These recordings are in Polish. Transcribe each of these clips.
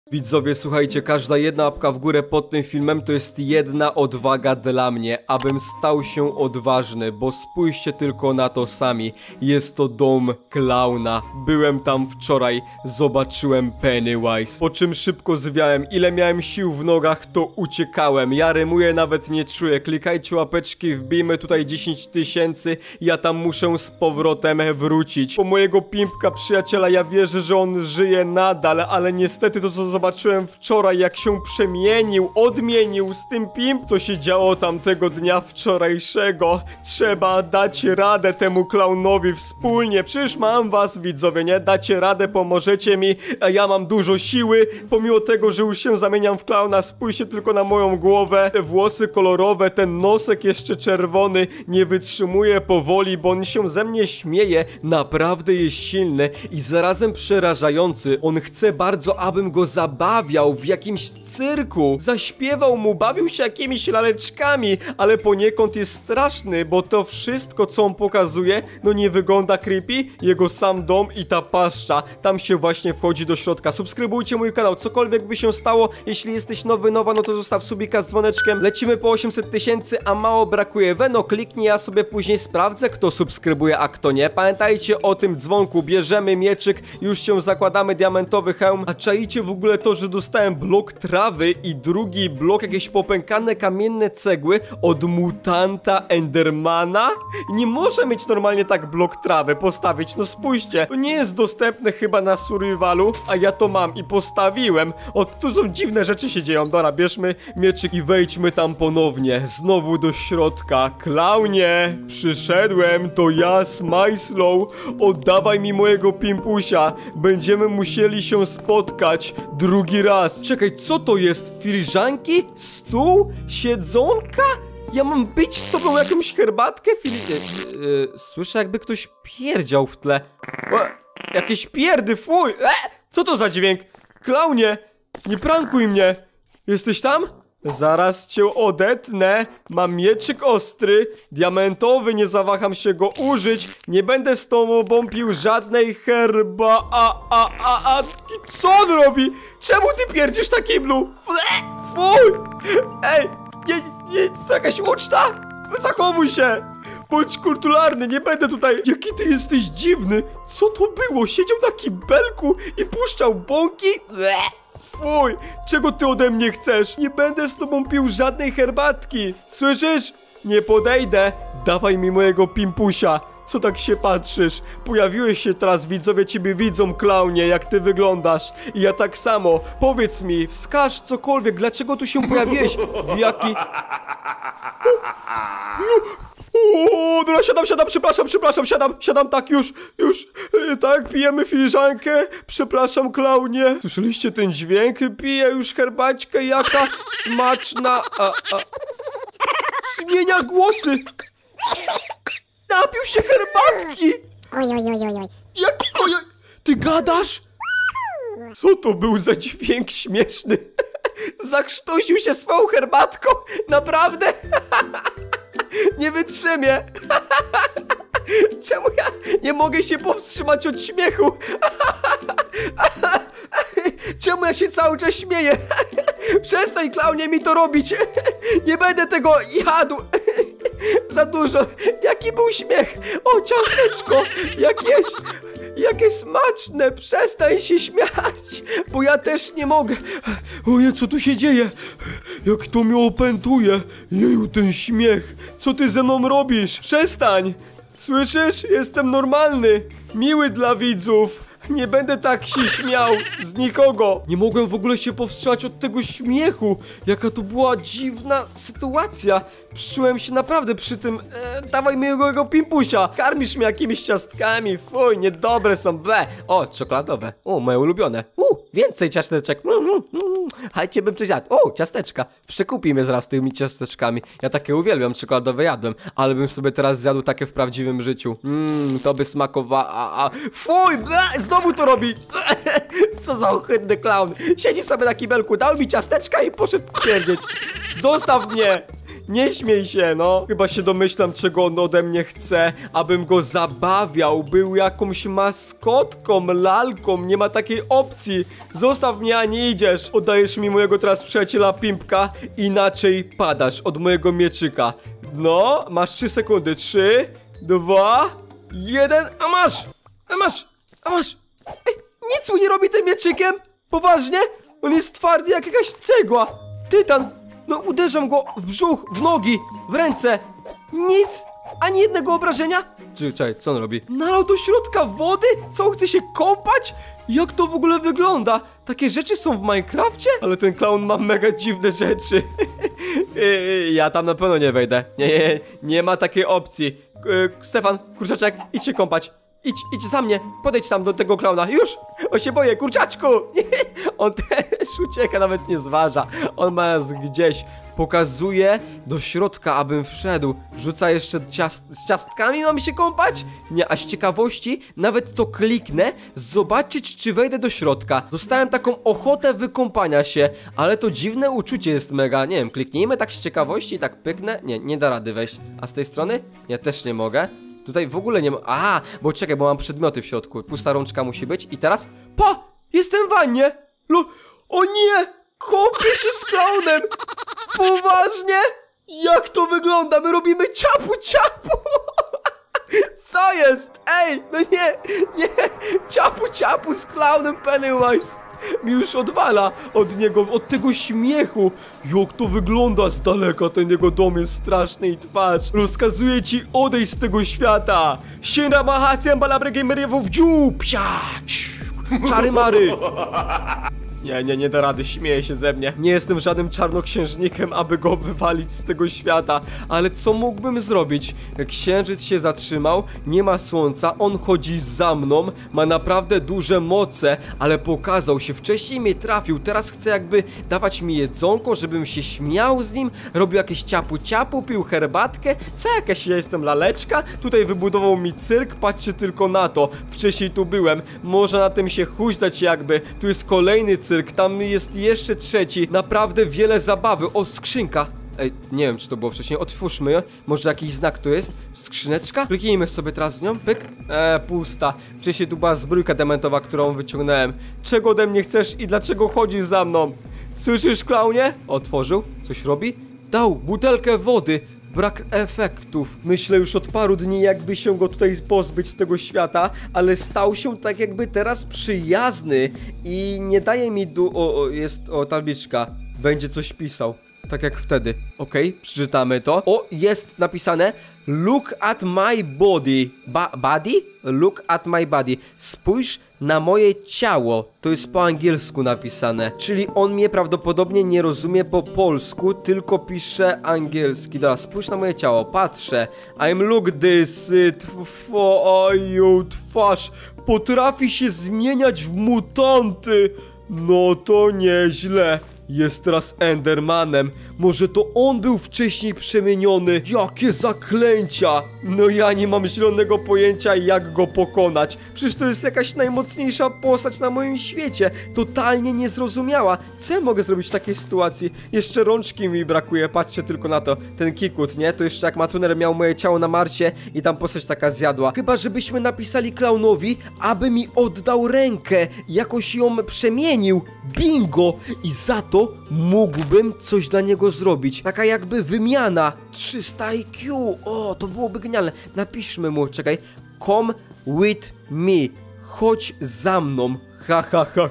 Widzowie, słuchajcie, każda jedna łapka w górę pod tym filmem to jest jedna odwaga dla mnie, abym stał się odważny, bo spójrzcie tylko na to sami. Jest to dom klauna. Byłem tam wczoraj, zobaczyłem Pennywise. Po czym szybko zwiałem, ile miałem sił w nogach, to uciekałem. Ja rymuję, nawet nie czuję. Klikajcie łapeczki, wbijmy tutaj 10 000. Ja tam muszę z powrotem wrócić. Po mojego pimpka przyjaciela, ja wierzę, że on żyje nadal, ale niestety to, co zobaczyłem wczoraj, jak się przemienił, odmienił z tym pimp, co się działo tamtego dnia wczorajszego. Trzeba dać radę temu klaunowi wspólnie. Przecież mam was, widzowie, nie? Dacie radę, pomożecie mi, a ja mam dużo siły, pomimo tego, że już się zamieniam w klauna. Spójrzcie tylko na moją głowę, te włosy kolorowe, ten nosek jeszcze czerwony, nie wytrzymuje powoli, bo on się ze mnie śmieje. Naprawdę jest silny i zarazem przerażający. On chce bardzo, abym go zabawiał w jakimś cyrku. Zaśpiewał mu, bawił się jakimiś laleczkami, ale poniekąd jest straszny, bo to wszystko, co on pokazuje, no nie wygląda creepy. Jego sam dom i ta paszcza. Tam się właśnie wchodzi do środka. Subskrybujcie mój kanał, cokolwiek by się stało. Jeśli jesteś nowy, nowa, no to zostaw subika z dzwoneczkiem. Lecimy po 800 000, a mało brakuje. Weno, kliknij, ja sobie później sprawdzę, kto subskrybuje, a kto nie. Pamiętajcie o tym dzwonku. Bierzemy mieczyk, już się zakładamy, diamentowy hełm. A czaicie w ogóle to, że dostałem blok trawy i drugi blok, jakieś popękane kamienne cegły od mutanta Endermana? Nie może mieć normalnie tak blok trawy postawić, no spójrzcie. To nie jest dostępne chyba na survivalu, a ja to mam i postawiłem. O, tu są dziwne rzeczy się dzieją. Dobra, bierzmy mieczyk i wejdźmy tam ponownie. Znowu do środka. Klaunie, przyszedłem, to ja, Smajslow. Oddawaj mi mojego pimpusia. Będziemy musieli się spotkać drugi raz. Czekaj, co to jest? Filiżanki? Stół? Siedzonka? Ja mam być z tobą jakąś herbatkę? Słyszę, jakby ktoś pierdział w tle. Jakieś pierdy, fuj! Co to za dźwięk? Klaunie, nie prankuj mnie. Jesteś tam? Zaraz cię odetnę. Mam mieczyk ostry, diamentowy, nie zawaham się go użyć. Nie będę z tobą pił żadnej Co on robi? Czemu ty pierdzisz na kiblu? Fuj! Ej, to jakaś uczta? Zachowuj się! Bądź kulturalny, nie będę tutaj. Jaki ty jesteś dziwny? Co to było? Siedział na kibelku i puszczał bąki? Fuj, czego ty ode mnie chcesz? Nie będę z tobą pił żadnej herbatki. Słyszysz? Nie podejdę. Dawaj mi mojego pimpusia. Co tak się patrzysz? Pojawiłeś się teraz, widzowie ciebie widzą, klaunie, jak ty wyglądasz. I ja tak samo. Powiedz mi, wskaż cokolwiek, dlaczego tu się pojawiłeś? W jaki... Dobra, siadam, tak, już, tak, pijemy filiżankę, przepraszam, klaunie. Słyszeliście ten dźwięk? Piję już herbaćkę, jaka smaczna, zmienia głosy. Napił się herbatki. Oj. Ty gadasz? Co to był za dźwięk śmieszny? Zakrztusił się swoją herbatką, naprawdę? Nie wytrzymię. Czemu ja nie mogę się powstrzymać od śmiechu? Czemu ja się cały czas śmieję? Przestań, klaunie, mi to robić. Nie będę tego jadł. Za dużo. Jaki był śmiech? O, ciasteczko. Jakie smaczne. Przestań się śmiać, bo ja też nie mogę. Ojej, co tu się dzieje? Jak to mnie opętuje. Jeju, ten śmiech. Co ty ze mną robisz? Przestań. Słyszysz? Jestem normalny. Miły dla widzów. Nie będę tak się śmiał z nikogo. Nie mogłem w ogóle się powstrzymać od tego śmiechu. Jaka to była dziwna sytuacja. Pszczułem się naprawdę przy tym. Dawaj mi mojego pimpusia. Karmisz mnie jakimiś ciastkami. Fuj, niedobre są. Ble. O, czekoladowe. O, moje ulubione. Więcej ciasteczek. Chajcie, bym coś jadł. O, ciasteczka. Przekupi mnie zaraz tymi ciasteczkami. Ja takie uwielbiam, czekoladowe jadłem. Ale bym sobie teraz zjadł takie w prawdziwym życiu. To by smakowało. Fuj, ble. Znowu to robi. Co za ohydny klaun. Siedzi sobie na kibelku, dał mi ciasteczka i poszedł pierdzieć. Zostaw mnie. Nie śmiej się, no. Chyba się domyślam, czego on ode mnie chce, abym go zabawiał, był jakąś maskotką, lalką, nie ma takiej opcji. Zostaw mnie, a nie idziesz. Oddajesz mi mojego teraz przyjaciela Pimpka, inaczej padasz od mojego mieczyka. No, masz 3 sekundy. 3, 2, 1, a masz! Ej, nic mu nie robi tym mieczykiem? Poważnie? On jest twardy jak jakaś cegła. Tytan. No uderzam go w brzuch, w nogi, w ręce. Nic, ani jednego obrażenia. Czekaj, co on robi? Nalał do środka wody? Co, on chce się kąpać? Jak to w ogóle wygląda? Takie rzeczy są w Minecrafcie? Ale ten clown ma mega dziwne rzeczy. Ja tam na pewno nie wejdę. Nie ma takiej opcji. Stefan, kurczaczek, idź się kąpać. Idź za mnie, podejdź tam do tego klauna. Już! On się boję, kurczaczku! On też ucieka, nawet nie zważa. On ma nas gdzieś. Pokazuje do środka, abym wszedł. Rzuca jeszcze z ciastkami, mam się kąpać? Nie, a z ciekawości nawet to kliknę, zobaczyć, czy wejdę do środka. Dostałem taką ochotę wykąpania się, ale to dziwne uczucie jest mega. Nie wiem, kliknijmy tak z ciekawości i tak pyknę. Nie da rady wejść. A z tej strony? Ja też nie mogę. Tutaj w ogóle nie ma... Aha, bo czekaj, bo mam przedmioty w środku. Pusta rączka musi być i teraz... Pa! Jestem w wannie! O nie! Kąpię się z klaunem! Poważnie? Jak to wygląda? My robimy ciapu! Co jest? Ej, no nie! Ciapu z klaunem Pennywise! Mi już odwala od niego, od tego śmiechu. Jak to wygląda z daleka, ten jego dom jest straszny i twarz. Rozkazuję ci odejść z tego świata. Shinra Mahasyan Balabregemeriewu w dziób. Czary mary. Nie da rady, śmieje się ze mnie. Nie jestem żadnym czarnoksiężnikiem, aby go wywalić z tego świata. Ale co mógłbym zrobić? Księżyc się zatrzymał, nie ma słońca, on chodzi za mną, ma naprawdę duże moce, ale pokazał się, wcześniej mnie trafił, teraz chce jakby dawać mi jedzonko, żebym się śmiał z nim, robił jakieś ciapu, pił herbatkę. Co jakaś ja jestem laleczka? Tutaj wybudował mi cyrk, patrzcie tylko na to. Wcześniej tu byłem, można na tym się huśtać jakby. Tu jest kolejny cyrk. Tam jest jeszcze trzeci. Naprawdę wiele zabawy. O, skrzynka. Ej, nie wiem, czy to było wcześniej. Otwórzmy ją. Może jakiś znak tu jest? Skrzyneczka? Kliknijmy sobie teraz z nią. Pyk. Pusta. Wcześniej tu była zbrójka dementowa, którą wyciągnąłem. Czego ode mnie chcesz i dlaczego chodzisz za mną? Słyszysz, klaunie? Otworzył. Coś robi? Dał butelkę wody. Brak efektów. Myślę już od paru dni, jakby się go tutaj pozbyć z tego świata, ale stał się tak jakby teraz przyjazny i nie daje mi jest tabliczka. Będzie coś pisał. Tak jak wtedy. Okej, przeczytamy to. O, jest napisane Look at my body. Body? Look at my body. Spójrz na moje ciało. To jest po angielsku napisane. Czyli on mnie prawdopodobnie nie rozumie po polsku, tylko pisze angielski. Dobra, spójrz na moje ciało. Patrzę. I'm look this. Oju, twarz. Potrafi się zmieniać w mutanty. No to nieźle. Jest teraz Endermanem. Może to on był wcześniej przemieniony. Jakie zaklęcia! No ja nie mam zielonego pojęcia, jak go pokonać. Przecież to jest jakaś najmocniejsza postać na moim świecie. Totalnie niezrozumiała. Co ja mogę zrobić w takiej sytuacji? Jeszcze rączki mi brakuje, patrzcie tylko na to. Ten Kikut, nie? To jeszcze jak Matuner miał moje ciało na Marsie i tam postać taka zjadła. Chyba żebyśmy napisali klaunowi, aby mi oddał rękę. Jakoś ją przemienił. Bingo! I za to mógłbym coś dla niego zrobić. Taka jakby wymiana. 300 IQ. O, to byłoby genialne. Napiszmy mu, czekaj. Come with me. Chodź za mną. Ha.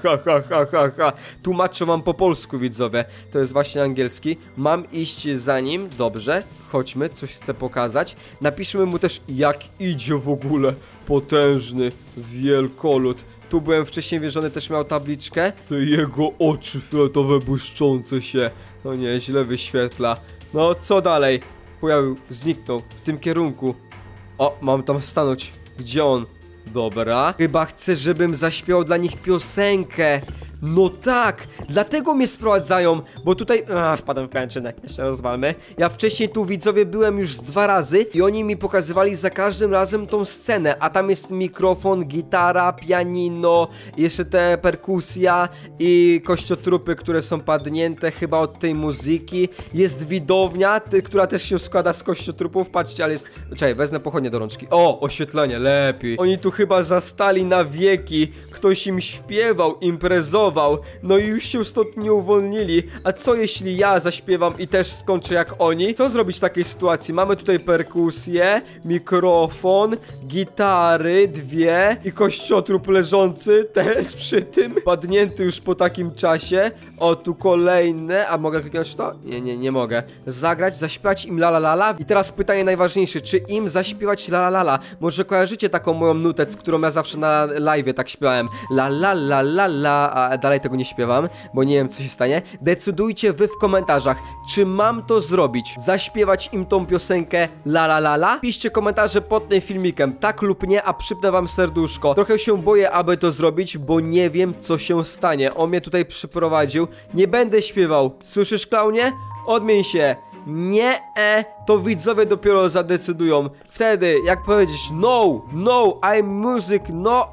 Tłumaczę wam po polsku, widzowie. To jest właśnie angielski. Mam iść za nim. Dobrze. Chodźmy, coś chcę pokazać. Napiszmy mu też, jak idzie w ogóle. Potężny wielkolud. Tu byłem wcześniej wierzony, też miał tabliczkę. Te jego oczy fioletowe błyszczące się. No nie, źle wyświetla. No, co dalej? Zniknął w tym kierunku. O, mam tam stanąć. Gdzie on? Dobra. Chyba chce, żebym zaśpiewał dla nich piosenkę. No tak, dlatego mnie sprowadzają, bo tutaj... wpadłem w pęczynę, jeszcze rozwalmy. Ja wcześniej tu, widzowie, byłem już z 2 razy i oni mi pokazywali za każdym razem tą scenę, a tam jest mikrofon, gitara, pianino, jeszcze te perkusja i kościotrupy, które są padnięte chyba od tej muzyki. Jest widownia, która też się składa z kościotrupów, patrzcie, ale jest... Czekaj, wezmę pochodnie do rączki. O, oświetlenie, lepiej. Oni tu chyba zastali na wieki, ktoś im śpiewał, imprezował, no i już się stąd nie uwolnili. A co jeśli ja zaśpiewam i też skończę jak oni? Co zrobić w takiej sytuacji? Mamy tutaj perkusję, mikrofon, gitary, 2 i kościotrup leżący też przy tym, padnięty już po takim czasie. O, tu kolejne, a mogę kliknąć w to? Nie mogę. Zagrać, zaśpiewać im la la la la. I teraz pytanie najważniejsze, czy im zaśpiewać la la la la? Może kojarzycie taką moją nutę, którą ja zawsze na live'ie tak śpiewałem, la la la la la, a dalej tego nie śpiewam, bo nie wiem co się stanie. Decydujcie wy w komentarzach, czy mam to zrobić, zaśpiewać im tą piosenkę la la la la? Piszcie komentarze pod tym filmikiem, tak lub nie, a przypnę wam serduszko. Trochę się boję, aby to zrobić, bo nie wiem co się stanie. On mnie tutaj przyprowadził, nie będę śpiewał. Słyszysz, klaunie? Odmień się. Nie, to widzowie dopiero zadecydują. Wtedy, jak powiedzieć no, I'm music, no,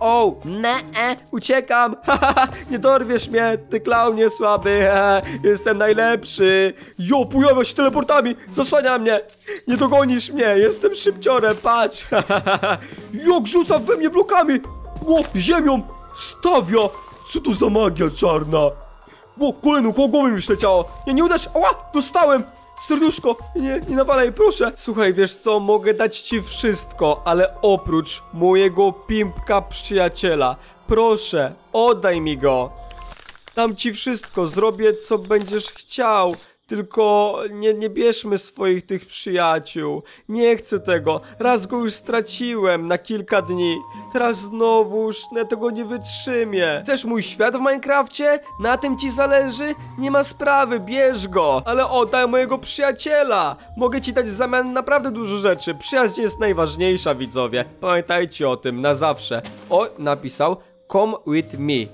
uciekam, nie dorwiesz mnie, ty klaunie słaby, jestem najlepszy. Jo, pojawia się teleportami, zasłania mnie, nie dogonisz mnie, jestem szybciorem, patrz. Jak rzuca we mnie blokami, ziemią, stawia, co to za magia czarna. Kolejną koło głowy mi przyleciało, nie uderz, dostałem. Serduszko, nie nawalaj, proszę. Słuchaj, wiesz co, mogę dać ci wszystko, ale oprócz mojego pimpka przyjaciela. Proszę, oddaj mi go. Dam ci wszystko, zrobię co będziesz chciał. Tylko nie bierzmy swoich tych przyjaciół. Nie chcę tego. Raz go już straciłem na kilka dni. Teraz znowuż ja tego nie wytrzymię. Chcesz mój świat w Minecrafcie? Na tym ci zależy? Nie ma sprawy, bierz go. Ale oddaj mojego przyjaciela. Mogę ci dać w zamian naprawdę dużo rzeczy. Przyjaźń jest najważniejsza, widzowie. Pamiętajcie o tym, na zawsze. O, napisał come with me.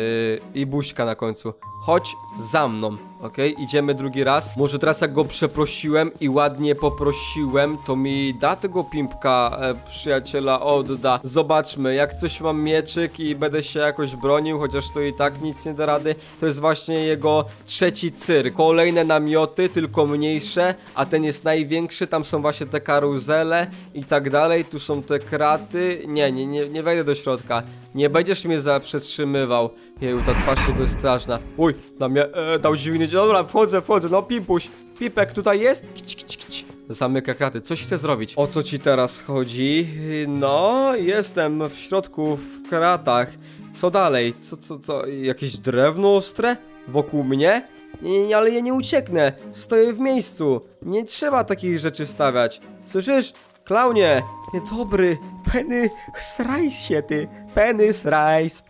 I buźka na końcu. Chodź za mną, okej? Idziemy drugi raz. Może teraz jak go przeprosiłem i ładnie poprosiłem, to mi da tego pimpka, przyjaciela odda. Zobaczmy, jak coś mam mieczyk i będę się jakoś bronił, chociaż to i tak nic nie da rady. To jest właśnie jego 3. cyrk. Kolejne namioty, tylko mniejsze, a ten jest największy. Tam są właśnie te karuzele i tak dalej. Tu są te kraty. Nie wejdę do środka. Nie będziesz mnie przetrzymywał. Jeju, ta twarz jego jest straszna. Uj, na mnie dał dziwny. Dobra, wchodzę, no pimpuś. Pipek tutaj jest? Kić. Zamyka kraty. Coś chce zrobić. O co ci teraz chodzi? No, jestem w środku w kratach. Co dalej? Co? Jakieś drewno ostre? Wokół mnie? Nie, ale ja nie ucieknę. Stoję w miejscu. Nie trzeba takich rzeczy stawiać. Słyszysz? Klaunie, niedobry, Penny, sraj się ty, Penny, srajs,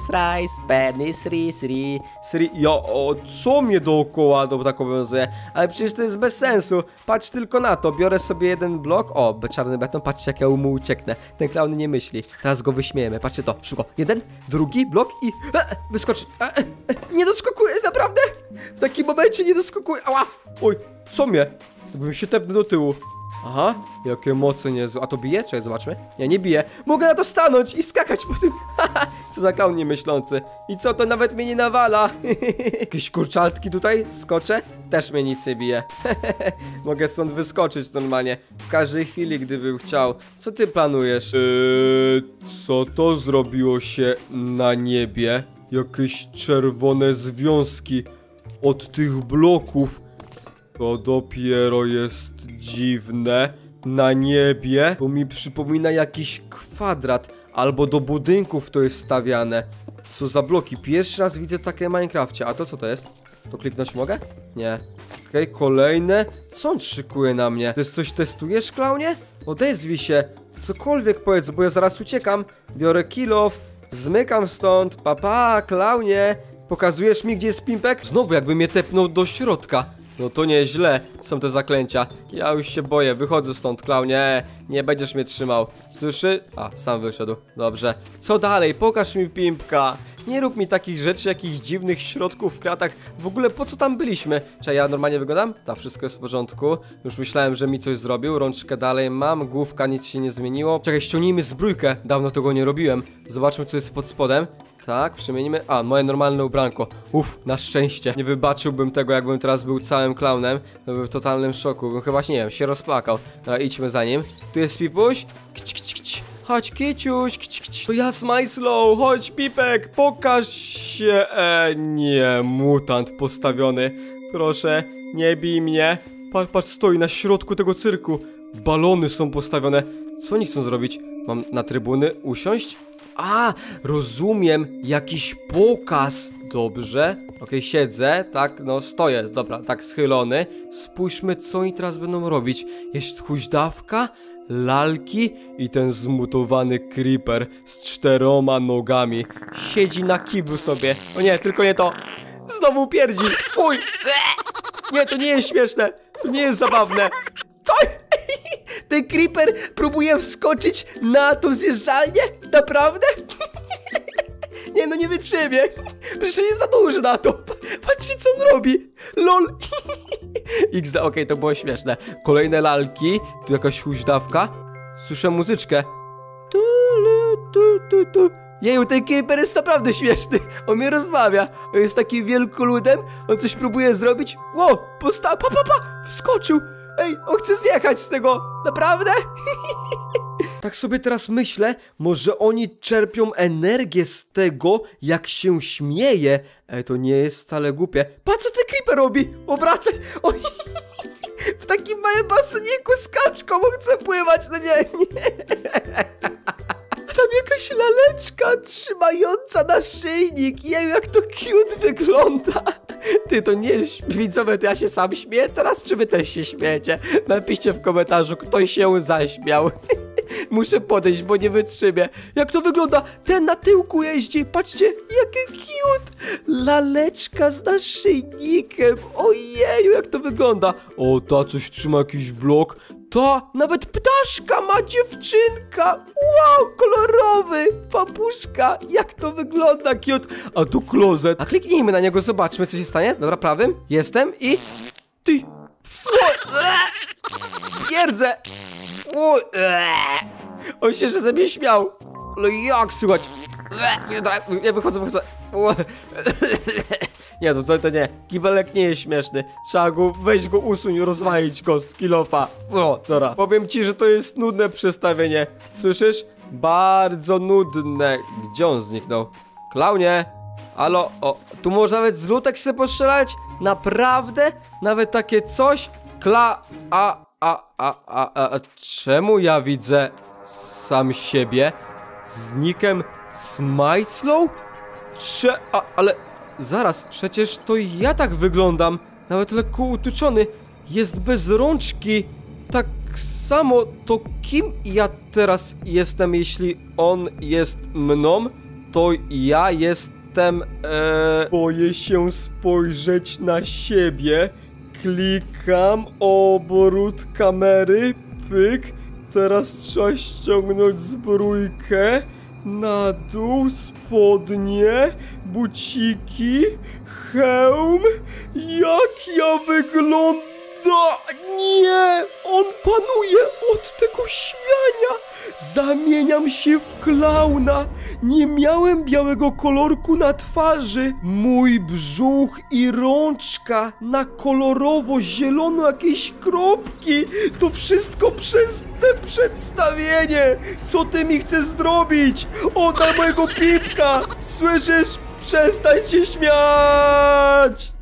sri. Co mnie dookoła tak obowiązuje? Ale przecież to jest bez sensu, patrz tylko na to, biorę sobie jeden blok, czarny beton, patrzcie jak ja mu ucieknę, ten klaun nie myśli, teraz go wyśmiejemy, patrzcie to, szybko, jeden, drugi blok i wyskoczy, nie doskakuje, naprawdę, w takim momencie nie doskakuje, ała, oj, co mnie, jakbym się tepnął do tyłu. Aha, jakie moce niezłe. A to bije? Czekaj, zobaczmy. Nie bije. Mogę na to stanąć i skakać po tym. Co za klaun niemyślący. I co, to nawet mnie nie nawala. Jakieś kurczaltki tutaj? Skoczę? Też mnie nic nie bije. Mogę stąd wyskoczyć normalnie. W każdej chwili, gdybym chciał. Co ty planujesz? Co to zrobiło się na niebie? Jakieś czerwone związki od tych bloków. To dopiero jest dziwne. Na niebie to mi przypomina jakiś kwadrat. Albo do budynków to jest stawiane. Co za bloki? Pierwszy raz widzę takie w Minecrafcie. A to co to jest? To kliknąć mogę? Nie. Okej, kolejne. Co on szykuje na mnie? Ty coś testujesz, klaunie? Odezwij się. Cokolwiek powiedz, bo ja zaraz uciekam. Biorę kill off. Zmykam stąd. Papa, klaunie. Pokazujesz mi, gdzie jest pimpek? Znowu jakby mnie tepnął do środka. No to nieźle, są te zaklęcia. Ja już się boję, wychodzę stąd, klaunie. Nie będziesz mnie trzymał. Słyszy? A, sam wyszedł. Dobrze. Co dalej? Pokaż mi pimpka. Nie rób mi takich rzeczy, jakichś dziwnych środków w kratach. W ogóle po co tam byliśmy? Czy ja normalnie wyglądam? Tak, wszystko jest w porządku. Już myślałem, że mi coś zrobił. Rączkę dalej mam, główka, nic się nie zmieniło. Czekaj, ściągnijmy zbrójkę. Dawno tego nie robiłem. Zobaczmy, co jest pod spodem. Tak, przemienimy. A, moje normalne ubranko. Uff, na szczęście. Nie wybaczyłbym tego, jakbym teraz był całym klaunem. To bym w totalnym szoku. Bym chyba, nie wiem, się rozpłakał. Dobra, idźmy za nim. Tu jest Pipuś. Kć, kć, kć. Chodź, Kiciuś. Kć, kć. To ja, Smajslow. Chodź, Pipek. Pokaż się. Nie, mutant postawiony. Proszę, nie bij mnie. Patrz, stoi na środku tego cyrku. Balony są postawione. Co oni chcą zrobić? Mam na trybuny usiąść? A, rozumiem, jakiś pokaz. Dobrze, okej, siedzę, tak, no stoję, dobra, tak schylony. Spójrzmy, co oni teraz będą robić. Jest huźdawka, lalki i ten zmutowany creeper z 4 nogami. Siedzi na kiblu sobie. O nie, tylko nie to. Znowu pierdzi, fuj. Nie, to nie jest śmieszne, to nie jest zabawne. Co? Ten creeper próbuje wskoczyć na tą zjeżdżalnię? Naprawdę? Nie, no nie wytrzymię. Przecież jest za duży na to. Patrzcie, co on robi. LOL. XD, okej, to było śmieszne. Kolejne lalki. Tu jakaś huźdawka. Słyszę muzyczkę. Jeju, ten creeper jest naprawdę śmieszny. On mnie rozmawia. On jest takim wielkoludem. On coś próbuje zrobić. Wow, wskoczył. Ej, on chce zjechać z tego. Naprawdę? Tak sobie teraz myślę, może oni czerpią energię z tego, jak się śmieje. To nie jest wcale głupie. Patrz, co ten creeper robi. Obracać. Oj. W takim małym baseniku z kaczką, on chce pływać. No nie. Tam jakaś laleczka trzymająca naszyjnik. Jeju, jak to cute wygląda. Ty, to nie jest, widzowie, to ja się sam śmieję teraz, czy wy też się śmiejecie? Napiszcie w komentarzu, kto się zaśmiał. Muszę podejść, bo nie wytrzymię. Jak to wygląda? Ten na tyłku jeździ. Patrzcie, jakie cute. Laleczka z naszyjnikiem. Ojeju, jak to wygląda. O, ta coś trzyma jakiś blok. Ta, nawet ptaszka ma dziewczynka. Wow, kolorowy. Papuszka. Jak to wygląda, cute. A tu klozet. A kliknijmy na niego, zobaczmy, co się stanie. Dobra, prawym. Jestem i... Ty... Pierdzę. On się, że ze mnie śmiał. Ale jak słychać? Nie, wychodzę. Nie, to nie. Kibelek nie jest śmieszny. Trzeba go, weź go, usuń, rozwalić go z kilofa. O, dobra. Powiem ci, że to jest nudne przestawienie. Słyszysz? Bardzo nudne. Gdzie on zniknął? Klaunie? Halo? O, tu można nawet z lutek się postrzelać? Naprawdę? Nawet takie coś? Czemu ja widzę sam siebie z nickiem Smajslow? Ale zaraz, przecież to ja tak wyglądam. Nawet lekko utuczony. Jest bez rączki. Tak samo, to kim ja teraz jestem, jeśli on jest mną? To ja jestem, boję się spojrzeć na siebie. Klikam, obrót kamery, pyk. Teraz trzeba ściągnąć zbrójkę. Na dół, spodnie, buciki, hełm. Jak ja wyglądam? Nie! On panuje od tego śmiania. Zamieniam się w klauna. Nie miałem białego kolorku na twarzy. Mój brzuch i rączka na kolorowo zielono jakieś kropki. To wszystko przez te przedstawienie. Co ty mi chcesz zrobić? Oddaj mojego Pipka. Słyszysz? Przestań się śmiać.